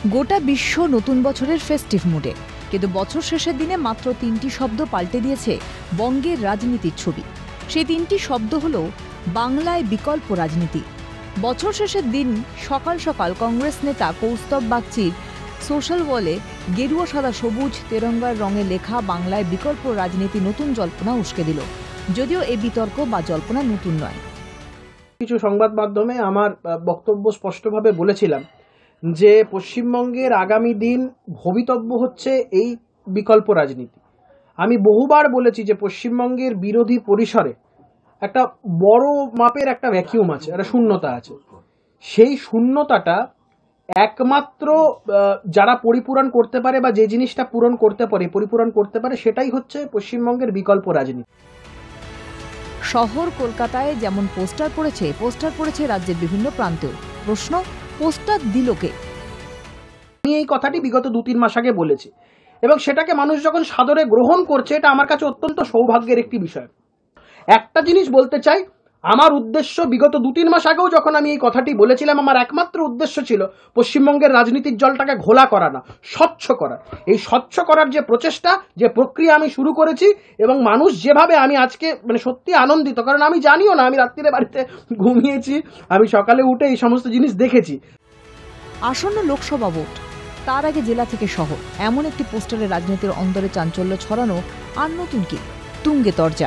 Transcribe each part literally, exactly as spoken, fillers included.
গোটা বিশ্ব নতুন বছরের ফেস্টিভ মুডে, কিন্তু বছর শেষের দিনে মাত্র তিনটি শব্দ পাল্টে দিয়েছে বঙ্গের রাজনীতির ছবি। সেই তিনটি শব্দ হল বাংলায় বিকল্প রাজনীতি। বছর শেষের দিন সকাল সকাল কংগ্রেস নেতা কৌস্তব বাগচির সোশ্যাল ওয়ালে গেরুয়া সাদা সবুজ তেরঙ্গার রঙে লেখা বাংলায় বিকল্প রাজনীতি নতুন জল্পনা উস্কে দিল, যদিও এই বিতর্ক বা জল্পনা নতুন নয়। কিছু সংবাদ মাধ্যমে আমার বক্তব্য স্পষ্টভাবে বলেছিলাম যে পশ্চিমবঙ্গের আগামী দিন ভবিতব্য হচ্ছে এই বিকল্প রাজনীতি। আমি বহুবার বলেছি যে পশ্চিমবঙ্গের বিরোধী পরিসরে একটা বড় মাপের একটা ভ্যাকিউম আছে, একটা শূন্যতা আছে। সেই শূন্যতাটা একমাত্র যারা পরিপূরণ করতে পারে বা যে জিনিসটা পূরণ করতে পারে পরিপূরণ করতে পারে সেটাই হচ্ছে পশ্চিমবঙ্গের বিকল্প রাজনীতি। শহর কলকাতায় যেমন পোস্টার পড়েছে, পোস্টার পড়েছে রাজ্যের বিভিন্ন প্রান্তেও। প্রশ্ন, পোস্টার দিল কে? আমি এই কথাটি বিগত দু তিন মাস আগে বলেছি এবং সেটাকে মানুষ যখন সাদরে গ্রহণ করছে, এটা আমার কাছে অত্যন্ত সৌভাগ্যের একটি বিষয়। একটা জিনিস বলতে চাই, আমার উদ্দেশ্য বিগত দু তিন মাস আগেও যখন আমি এই কথাটি বলেছিলাম, আমার একমাত্র উদ্দেশ্য ছিল পশ্চিমবঙ্গের রাজনীতির জলটাকে ঘোলা করা না, স্বচ্ছ করা। এই স্বচ্ছ করার যে প্রচেষ্টা, যে প্রক্রিয়া আমি শুরু করেছি এবং মানুষ যেভাবে, আমি আজকে মানে সত্যি আনন্দিত, কারণ আমি জানিও না, আমি রাত্রিরে বাড়িতে ঘুমিয়েছি, আমি সকালে উঠে এই সমস্ত জিনিস দেখেছি। আসন্ন লোকসভা ভোট, তার আগে জেলা থেকে শহর, এমন একটি পোস্টারে রাজনীতির অন্দরে চাঞ্চল্য ছড়ানো আর নতুন কি? তুঙ্গে তরজা,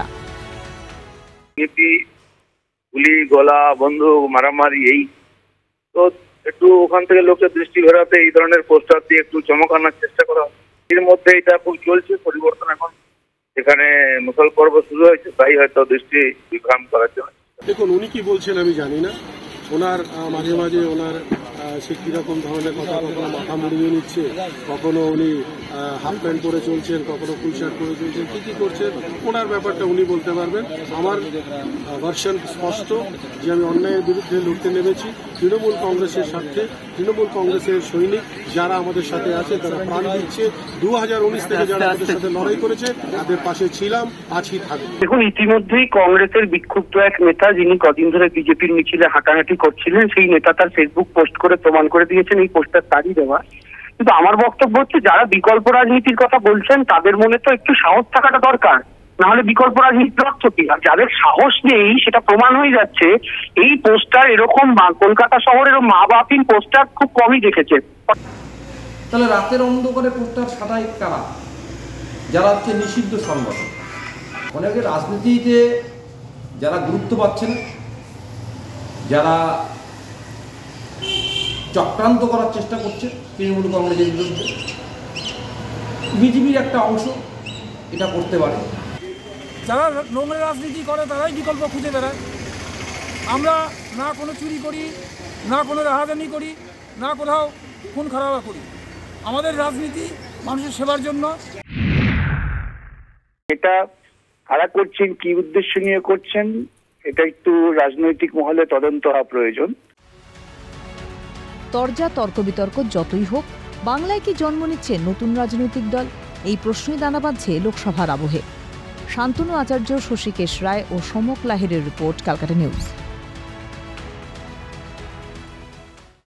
গুলি, গলা, বন্দুক, মারামারি, এই তো একটু ওখান থেকে লোকের দৃষ্টি ঘোরাতে এই ধরনের পোস্টার দিয়ে একটু চমক আনার চেষ্টা করা। এর মধ্যে এটা খুব চলছে পরিবর্তন। এখন এখানে মুসল পর্ব শুরু হয়েছে, তাই হয়তো দৃষ্টি বিভ্রাম করার জন্য। দেখুন, উনি কি বলছেন আমি জানি না। ওনার মাঝে মাঝে ওনার সে কিরকম ধরনের কথা, কখনো মাথা মুড়িয়ে নিচ্ছে, কখনো উনি হাফ প্যান্ট পরে চলছেন, কখনো ফুল শার্ট পরে চলছেন, কি কি করছেন ওনার ব্যাপারটা উনি বলতে পারবেন। আমার ভার্সন স্পষ্ট যে আমি অন্যায়ের বিরুদ্ধে লড়তে নেমেছি তৃণমূল কংগ্রেসের স্বার্থে। তৃণমূল কংগ্রেসের সৈনিক যারা আমাদের সাথে আছে, তারা প্রাণ দিচ্ছে। দু হাজার উনিশ থেকে যারা আমাদের সাথে লড়াই করেছে, তাদের পাশে ছিলাম, আছি, থাকবে। দেখুন, ইতিমধ্যেই কংগ্রেসের বিক্ষুব্ধ এক নেতা, যিনি কদিন ধরে বিজেপির মিছিলে হাঁটাহাঁটি করছিলেন, সেই নেতা তার ফেসবুক পোস্ট করে প্রমাণ করে দিয়েছেন এই পোস্টার তারই দেওয়া। কিন্তু আমার বক্তব্য হচ্ছে, যারা বিকল্প রাজনীতির কথা বলছেন তাদের মনে তো একটু সাহস থাকাটা দরকার, না হলে বিকল্প রাজনীতির অর্থ কি? আর যাদের সাহস নেই, সেটা প্রমাণ হয়ে যাচ্ছে। এই পোস্টার এরকম কলকাতা শহরের মা বাপিন পোস্টার খুব কমই দেখেছে। তাহলে রাতের অন্ধকারে পোস্টার সাটাই কারা? যারা হচ্ছে নিষিদ্ধ সংগঠন। অনেকে রাজনীতিতে যারা গুরুত্ব পাচ্ছেন, যারা চক্রান্ত করার চেষ্টা করছে তৃণমূল কংগ্রেসের বিরুদ্ধে, বিজেপির একটা অংশ এটা করতে পারে। যারা নোংরা রাজনীতি করে তারাই বিকল্প খুঁজে বেড়ায়। আমরা না কোনো চুরি করি, না কোনো রাহাজানি করি, না কোথাও খুন খারাপ করি। আমাদের রাজনীতি মানুষের সেবার জন্য। এটা কারা করছেন, কি উদ্দেশ্য নিয়ে করছেন, এটা একটু রাজনৈতিক মহলে তদন্ত হওয়া প্রয়োজন। তরজা, তর্ক বিতর্ক যতই হোক, বাংলায় কি জন্ম নিচ্ছে নতুন রাজনৈতিক দল? এই প্রশ্নই দানা বাঁধছে লোকসভার আবহে। শান্তনু আচার্য, শশীকেশ রায় ও সমক লাহিড়ের রিপোর্ট, ক্যালকাটা নিউজ।